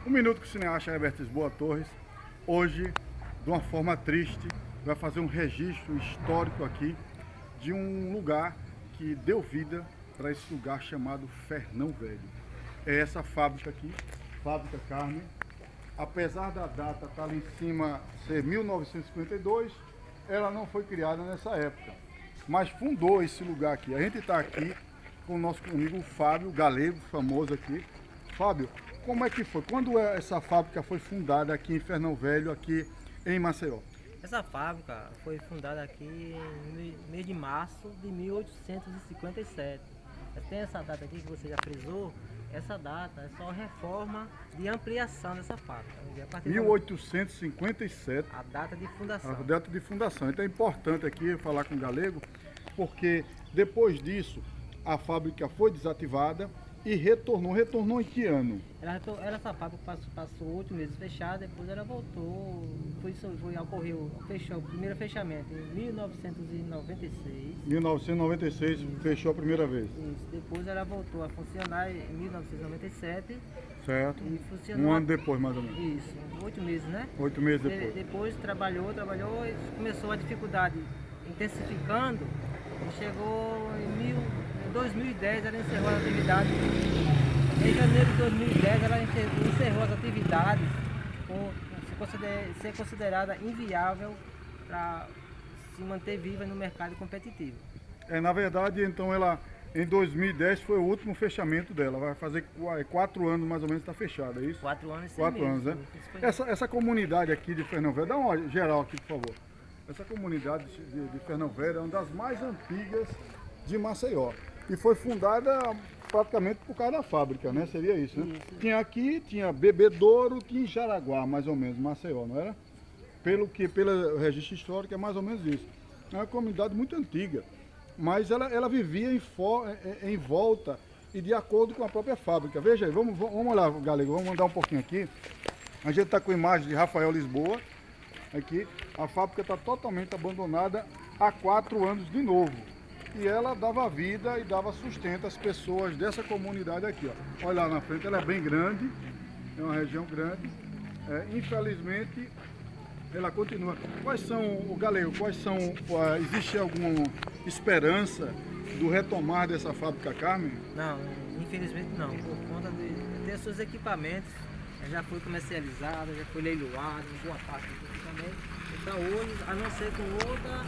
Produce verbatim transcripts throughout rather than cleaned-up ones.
Um Minuto com o cineasta Herbert Lisboa Torres, hoje, de uma forma triste, vai fazer um registro histórico aqui de um lugar que deu vida para esse lugar chamado Fernão Velho. É essa fábrica aqui, Fábrica Carmen. Apesar da data estar ali em cima ser mil novecentos e cinquenta e dois, ela não foi criada nessa época, mas fundou esse lugar aqui. A gente está aqui com o nosso amigo Fábio Galego, famoso aqui. Fábio, como é que foi? Quando essa fábrica foi fundada aqui em Fernão Velho, aqui em Maceió? Essa fábrica foi fundada aqui no mês de março de mil oitocentos e cinquenta e sete. Tem essa data aqui que você já frisou. Essa data é só reforma de ampliação dessa fábrica. mil oitocentos e cinquenta e sete. A data de fundação. A data de fundação. Então é importante aqui falar com o Galego, porque depois disso a fábrica foi desativada e retornou. Retornou em que ano? Ela, ela essa fábrica passou, passou oito meses fechada, depois ela voltou, foi, foi, ocorreu, fechou o primeiro fechamento em mil novecentos e noventa e seis. mil novecentos e noventa e seis Isso. Fechou a primeira vez. Isso, depois ela voltou a funcionar em mil novecentos e noventa e sete. Certo. E funcionou, um ano depois, mais ou menos. Isso, oito meses, né? Oito meses depois. De, depois trabalhou, trabalhou e começou a dificuldade intensificando e chegou em mil, dois mil e dez ela encerrou as atividades. Em janeiro de dois mil e dez ela encerrou as atividades por ser considerada inviável para se manter viva no mercado competitivo. É, na verdade, então ela em dois mil e dez foi o último fechamento dela. Vai fazer quatro anos mais ou menos, está fechada, é isso? Quatro anos e Quatro anos, né? Essa, essa comunidade aqui de Fernão Velho, dá uma geral aqui, por favor. Essa comunidade de, de Fernão Velho é uma das mais antigas de Maceió. E foi fundada praticamente por causa da fábrica, né? Seria isso, né? Isso. Tinha aqui, tinha Bebedouro, tinha Jaraguá, mais ou menos, Maceió, não era? Pelo que, pelo registro histórico, é mais ou menos isso. É uma comunidade muito antiga, mas ela, ela vivia em, for, em, em volta e de acordo com a própria fábrica. Veja aí, vamos, vamos olhar, Galego, vamos mandar um pouquinho aqui. A gente está com a imagem de Rafael Lisboa. Aqui, a fábrica está totalmente abandonada há quatro anos de novo. E ela dava vida e dava sustento às pessoas dessa comunidade aqui, ó. Olha lá na frente, ela é bem grande, é uma região grande. É, infelizmente, ela continua. Quais são, o Galego, quais são, uh, existe alguma esperança do retomar dessa fábrica Carmen? Não, infelizmente não, por conta de ter seus equipamentos, já foi comercializada, já foi leiloada, boa parte dos equipamentos. Então hoje, a não ser com outra,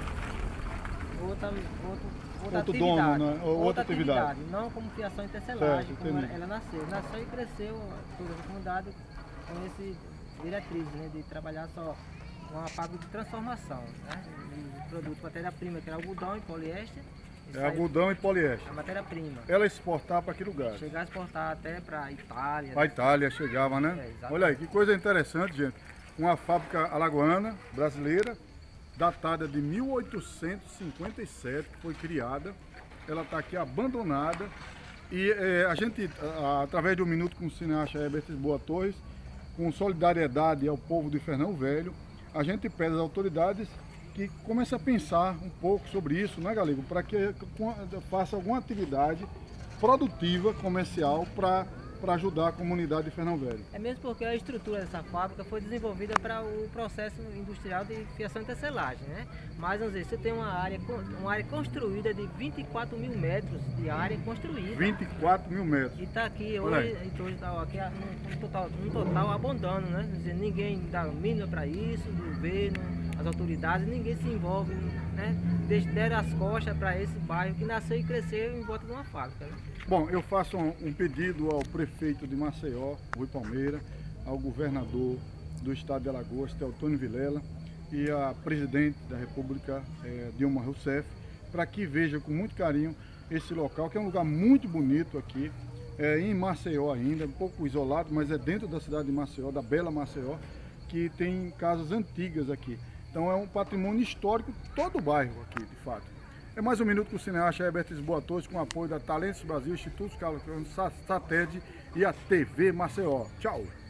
outra, outra, outra outro atividade, dono, né? Outra, outra atividade. atividade, não como fiação e tecelagem, certo, como ela, ela nasceu. Nasceu e cresceu toda a comunidade com esse diretriz, né, de trabalhar só com a fábrica de transformação, né, de produto, matéria-prima, que era algodão e poliéster. É algodão e poliéster. A matéria-prima. Ela exportar para que lugar? Chegar a exportar até para Itália. Para Itália chegava, né? É, olha aí, que coisa interessante, gente. Uma fábrica alagoana, brasileira, datada de mil oitocentos e cinquenta e sete, que foi criada. Ela está aqui abandonada. E é, a gente, a, através do Minuto com o cineasta Herbert Lisboa Torres, com solidariedade ao povo de Fernão Velho, a gente pede às autoridades que comece a pensar um pouco sobre isso, né, Galego? Para que faça alguma atividade produtiva, comercial, para para ajudar a comunidade de Fernão Velho. É mesmo porque a estrutura dessa fábrica foi desenvolvida para o processo industrial de fiação e tecelagem, né? Mas, vamos dizer, você tem uma área, uma área construída de vinte e quatro mil metros de área construída. vinte e quatro mil metros. E está aqui hoje, hoje tá aqui um total, um total abandono, né? Quer dizer, ninguém dá mínima para isso, o governo, as autoridades, ninguém se envolve, né? Deram as costas para esse bairro que nasceu e cresceu em volta de uma fábrica, né? Bom, eu faço um, um pedido ao prefeito de Maceió, Rui Palmeira, ao governador do estado de Alagoas, Teotônio Vilela, e à presidente da República, é, Dilma Rousseff, para que veja com muito carinho esse local, que é um lugar muito bonito aqui, é, em Maceió ainda, um pouco isolado, mas é dentro da cidade de Maceió, da bela Maceió, que tem casas antigas aqui. Então é um patrimônio histórico, todo o bairro aqui, de fato. É mais um Minuto com o cineasta Herbert Lisboa Torres, com o apoio da Talentos Brasil, Instituto Carlos Satede e a T V Maceió. Tchau!